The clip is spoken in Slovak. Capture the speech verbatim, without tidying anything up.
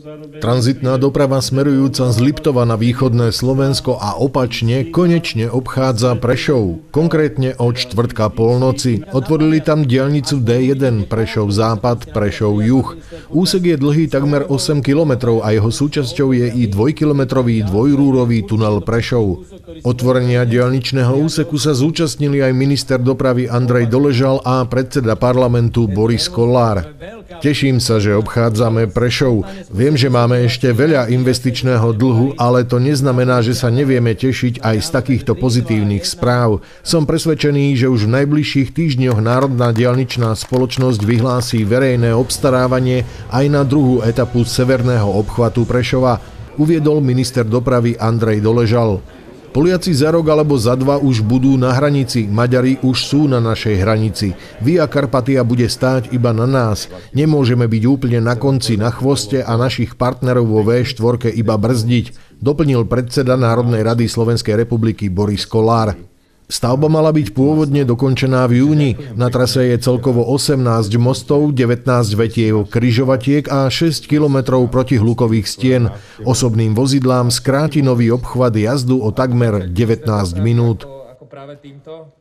Tranzitná doprava smerujúca z Liptova na východné Slovensko a opačne konečne obchádza Prešov. Konkrétne od štvrtka polnoci. Otvorili tam diaľnicu dé jeden Prešov západ, Prešov juh. Úsek je dlhý takmer osem kilometrov a jeho súčasťou je i dvojkilometrový dvojrúrový tunel Prešov. Otvorenia diaľničného úseku sa zúčastnili aj minister dopravy Andrej Doležal a predseda parlamentu Boris Kollár. Teším sa, že obchádzame Prešov. Viem, že máme ešte veľa investičného dlhu, ale to neznamená, že sa nevieme tešiť aj z takýchto pozitívnych správ. Som presvedčený, že už v najbližších týždňoch Národná diaľničná spoločnosť vyhlási verejné obstarávanie aj na druhú etapu severného obchvatu Prešova, uviedol minister dopravy Andrej Doležal. Poliaci za rok alebo za dva už budú na hranici, Maďari už sú na našej hranici. Via Carpatia bude stáť iba na nás. Nemôžeme byť úplne na konci, na chvoste a našich partnerov vo vé štyri iba brzdiť, doplnil predseda Národnej rady Slovenskej republiky Boris Kollár. Stavba mala byť pôvodne dokončená v júni. Na trase je celkovo osemnásť mostov, devätnásť vetiev križovatiek a šesť kilometrov protihlukových stien. Osobným vozidlám skráti nový obchvat jazdu o takmer devätnásť minút.